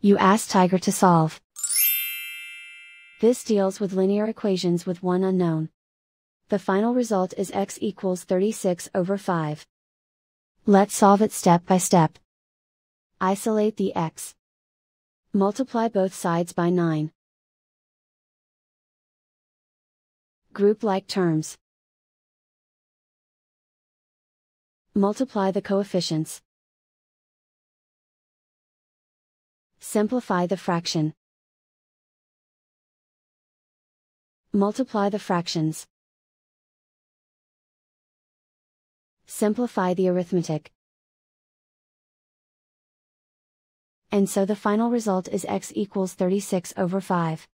You ask Tiger to solve. This deals with linear equations with one unknown. The final result is x equals 36 over 5. Let's solve it step by step. Isolate the x. Multiply both sides by 9. Group like terms. Multiply the coefficients. Simplify the fraction. Multiply the fractions. Simplify the arithmetic. And so the final result is x equals 36 over 5.